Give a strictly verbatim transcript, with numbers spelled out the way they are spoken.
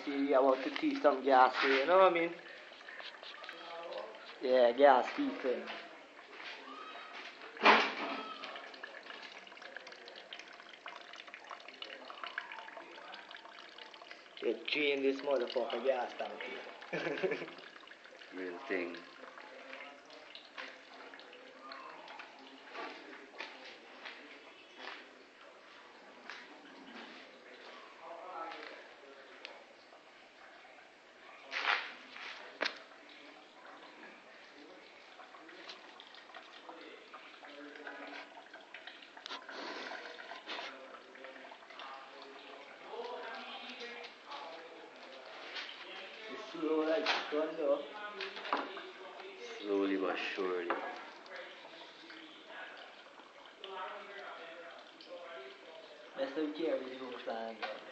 see, about to see some gas here, you know what I mean? Yeah, gas heating. You drain this motherfucker gas tank here. Real thing. It's slow like gun though. Slowly but surely. Let's not carry the whole plan though.